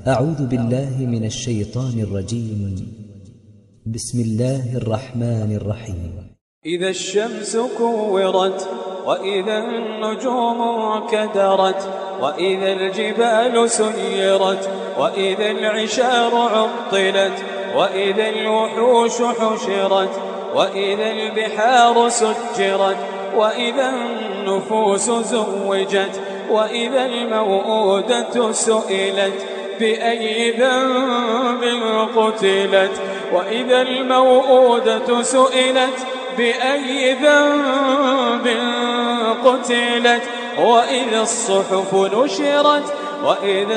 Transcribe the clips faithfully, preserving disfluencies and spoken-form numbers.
أعوذ بالله من الشيطان الرجيم. بسم الله الرحمن الرحيم. إذا الشمس كورت وإذا النجوم انكدرت وإذا الجبال سيرت وإذا العشار عطلت وإذا الوحوش حشرت وإذا البحار سجرت وإذا النفوس زوجت وإذا الموءودة سئلت بأي ذنب قتلت وإذا الموءودة سئلت بأي ذنب قتلت وإذا الصحف نشرت وإذا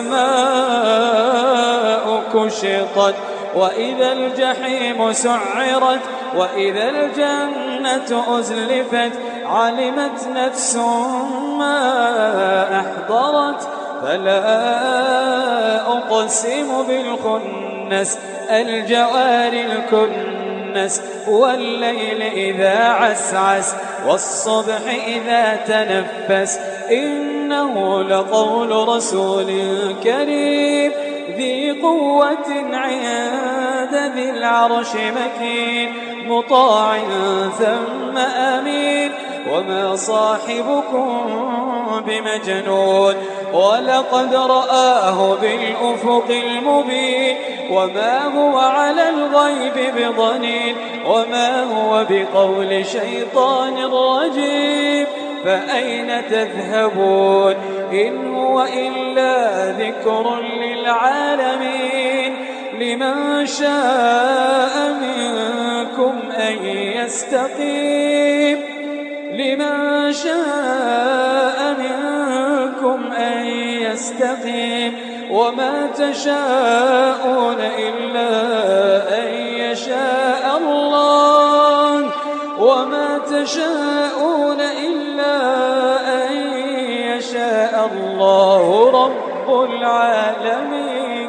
السماء كشطت وإذا الجحيم سعرت وإذا الجنة أزلفت علمت نفس ما أحضرت فلا أقسم بالخنس الجوار الكنس والليل إذا عسعس والصبح إذا تنفس إنه لقول رسول كريم ذي قوة عند ذي العرش مكين مطاع ثم أمين وما صاحبكم بمجنون ولقد رآه بالأفق المبين وما هو على الغيب بضنين وما هو بقول شيطان رجيم فأين تذهبون إن هو إلا ذكر للعالمين لمن شاء منكم أن يستقيم لمن شاء منكم أن يستقيم وما تشاءون إلا أن يشاء الله وما تشاءون إلا أن يشاء الله رب العالمين.